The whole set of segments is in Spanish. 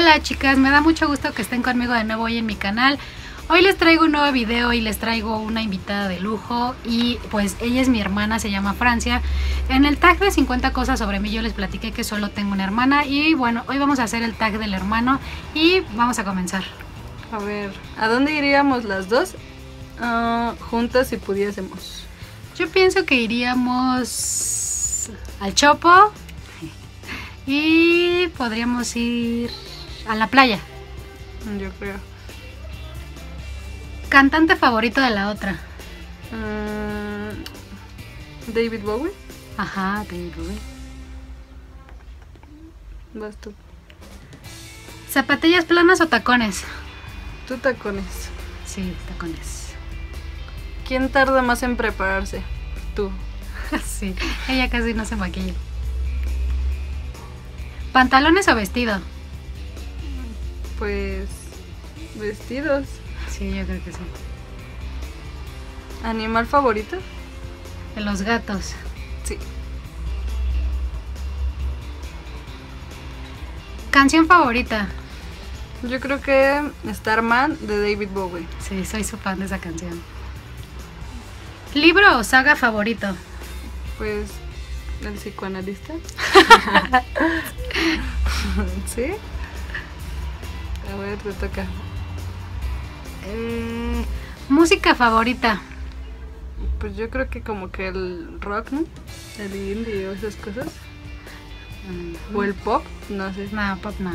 Hola chicas, me da mucho gusto que estén conmigo de nuevo hoy en mi canal. Hoy les traigo un nuevo video y les traigo una invitada de lujo y pues ella es mi hermana, se llama Francia. En el tag de 50 cosas sobre mí yo les platiqué que solo tengo una hermana y bueno, hoy vamos a hacer el tag del hermano y vamos a comenzar. A ver, ¿a dónde iríamos las dos juntas si pudiésemos? Yo pienso que iríamos al Chopo y podríamos ir a la playa. Yo creo. Cantante favorito de la otra. David Bowie. Ajá, David Bowie. Vas tú. ¿Zapatillas planas o tacones? Tú tacones. Sí, tacones. ¿Quién tarda más en prepararse? Tú. Sí, ella casi no se maquilla. ¿Pantalones o vestido? Pues... vestidos. Sí, yo creo que sí. ¿Animal favorito? De los gatos. Sí. ¿Canción favorita? Yo creo que Starman de David Bowie. Sí, soy su fan de esa canción. ¿Libro o saga favorito? Pues... ¿el psicoanalista? ¿Sí? A ver, te toca. ¿Música favorita? Pues yo creo que como que el rock, ¿no? El indie o esas cosas. O el pop, no sé. No, pop no.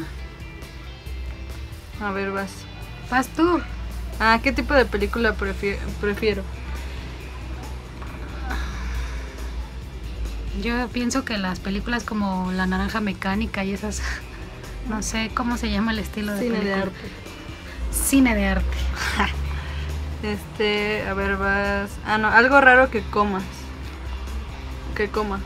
A ver, vas. Vas tú. ¿Qué tipo de película prefiero? Yo pienso que las películas como La Naranja Mecánica y esas, no sé cómo se llama el estilo de Cine película. de arte. Cine de arte. A ver, vas... no, algo raro que comas. Que coma.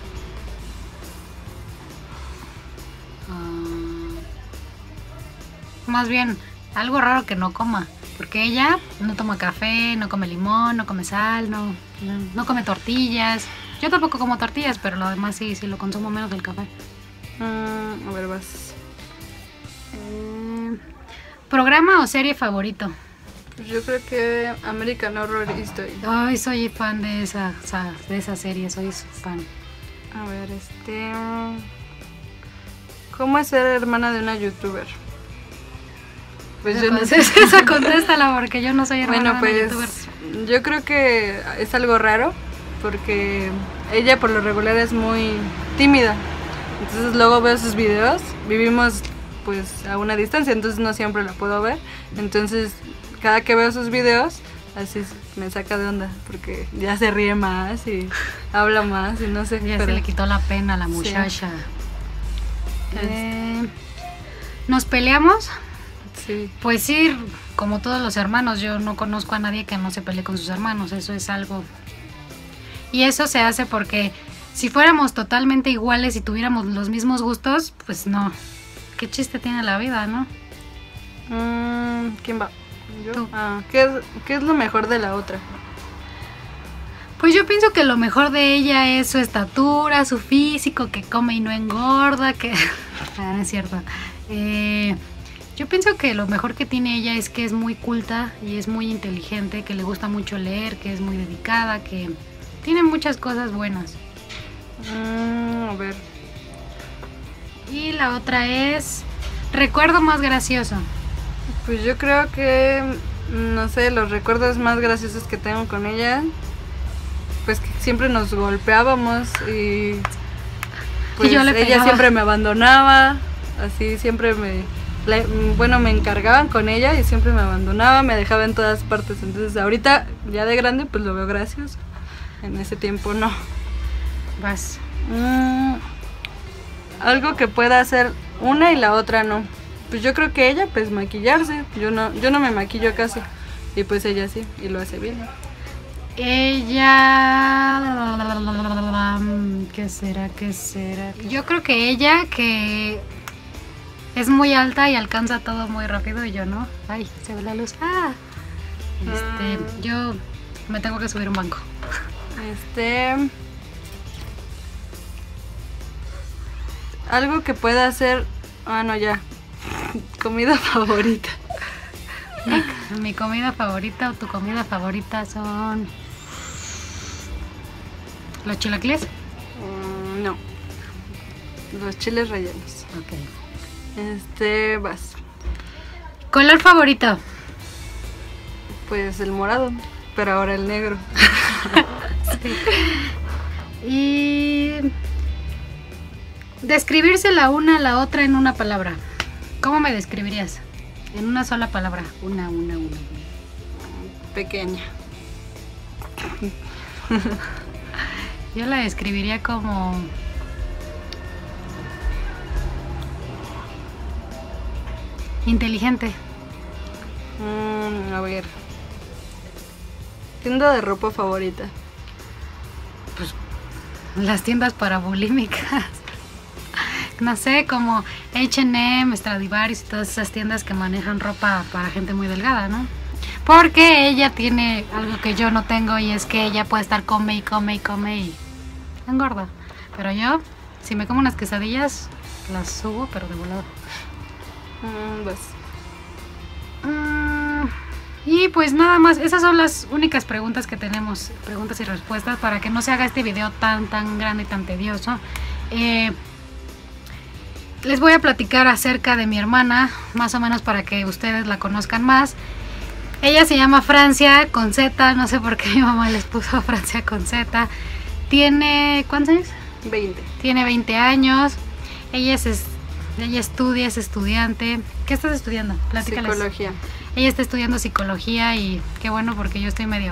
Más bien, algo raro que no coma. Porque ella no toma café, no come limón, no come sal, no come tortillas. Yo tampoco como tortillas, pero lo demás sí lo consumo menos del café. A ver, vas. ¿Programa o serie favorito? Pues yo creo que American Horror Story. Ay, soy fan de esa serie, soy su fan. A ver, ¿cómo es ser hermana de una youtuber? Pues yo no sé. Esa contéstala porque yo no soy hermana de una youtuber. Yo creo que es algo raro porque ella por lo regular es muy tímida. Entonces luego veo sus videos, vivimos pues a una distancia, entonces no siempre la puedo ver. Entonces cada que veo sus videos, así me saca de onda porque ya se ríe más y habla más y no sé. Ya se le quitó la pena a la muchacha. Sí. ¿Nos peleamos? Sí. Pues sí, como todos los hermanos, yo no conozco a nadie que no se pelee con sus hermanos, eso es algo. Y eso se hace porque si fuéramos totalmente iguales y tuviéramos los mismos gustos, pues no. ¿Qué chiste tiene la vida, no? ¿Quién va? ¿Yo? Tú. ¿Qué es lo mejor de la otra? Pues yo pienso que lo mejor de ella es su estatura, su físico, que come y no engorda, que... no es cierto. Yo pienso que lo mejor que tiene ella es que es muy culta y es muy inteligente, que le gusta mucho leer, que es muy dedicada, que tiene muchas cosas buenas. A ver. Y la otra es recuerdo más gracioso. Pues yo creo que, no sé, los recuerdos más graciosos que tengo con ella, pues que siempre nos golpeábamos y pues ella siempre me abandonaba, así siempre me encargaban con ella y siempre me abandonaba, me dejaba en todas partes. Entonces ahorita ya de grande pues lo veo gracioso, en ese tiempo no. Vas. Algo que pueda hacer una y la otra no. Pues yo creo que ella pues maquillarse, yo no me maquillo casi y pues ella sí y lo hace bien. Ella... ¿Qué será? Yo creo que ella que es muy alta y alcanza todo muy rápido y yo no. Ay, se ve la luz. Yo me tengo que subir un banco. Algo que pueda hacer... no, ya. Comida favorita. Mi comida favorita o tu comida favorita son los chilaquiles. No, los chiles rellenos. Ok. Vas. ¿Color favorito? Pues el morado, pero ahora el negro. Sí. Y describirse la una a la otra en una palabra. ¿Cómo me describirías? En una sola palabra. Una. Pequeña. Yo la describiría como inteligente. A ver. Tienda de ropa favorita. Pues las tiendas para bulímicas. No sé, como H&M, Stradivarius y todas esas tiendas que manejan ropa para gente muy delgada, ¿no? Porque ella tiene algo que yo no tengo, y es que ella puede estar come y engorda. Pero yo, si me como unas quesadillas, las subo, pero de volado. Vas. Y pues nada más, esas son las únicas preguntas que tenemos, preguntas y respuestas, para que no se haga este video tan grande y tan tedioso. Les voy a platicar acerca de mi hermana, más o menos para que ustedes la conozcan más. Ella se llama Francia con Z, no sé por qué mi mamá les puso Francia con Z. Tiene, ¿cuántos años? 20. Tiene 20 años. Ella estudia, es estudiante. ¿Qué estás estudiando? Platícales. Psicología. Ella está estudiando psicología y qué bueno, porque yo estoy medio...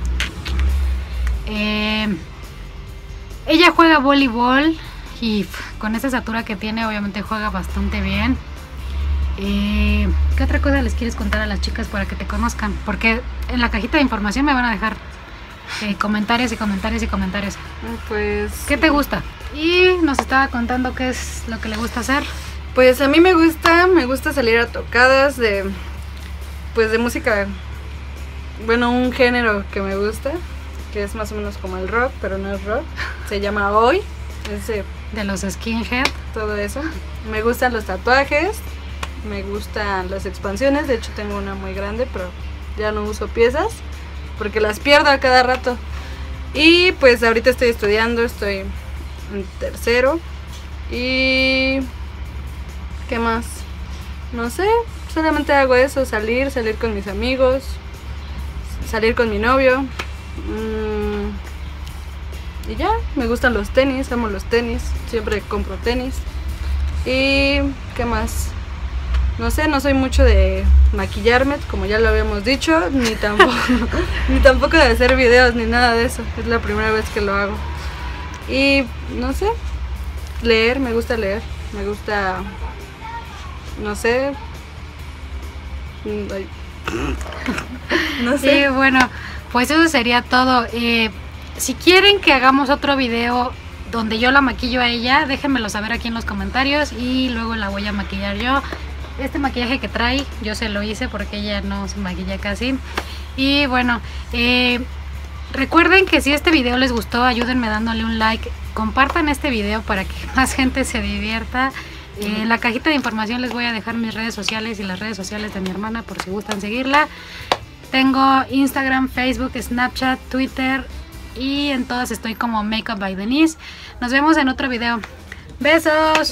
Ella juega voleibol y con esa estatura que tiene, obviamente juega bastante bien. ¿Qué otra cosa les quieres contar a las chicas para que te conozcan? Porque en la cajita de información me van a dejar comentarios. Pues... ¿Qué te gusta? Y nos estaba contando qué es lo que le gusta hacer. Pues a mí me gusta salir a tocadas de música, bueno, un género que me gusta, que es más o menos como el rock, pero no es rock, se llama Oi, de los skinhead, todo eso. Me gustan los tatuajes, me gustan las expansiones, de hecho tengo una muy grande, pero ya no uso piezas, porque las pierdo a cada rato. Y pues ahorita estoy estudiando, estoy en tercero, y... ¿qué más? No sé, solamente hago eso, salir con mis amigos, salir con mi novio. Y ya, me gustan los tenis, amo los tenis, siempre compro tenis. Y ¿qué más? No sé, no soy mucho de maquillarme, como ya lo habíamos dicho, ni tampoco de hacer videos ni nada de eso. Es la primera vez que lo hago. Y no sé, leer, me gusta, no sé. No sé. Y bueno, pues eso sería todo. Si quieren que hagamos otro video donde yo la maquillo a ella, déjenmelo saber aquí en los comentarios y luego la voy a maquillar yo. Este maquillaje que trae, yo se lo hice porque ella no se maquilla casi. Y bueno, recuerden que si este video les gustó, ayúdenme dándole un like. Compartan este video para que más gente se divierta. En la cajita de información les voy a dejar mis redes sociales y las redes sociales de mi hermana por si gustan seguirla. Tengo Instagram, Facebook, Snapchat, Twitter y en todas estoy como Makeup by Denise. Nos vemos en otro video. Besos.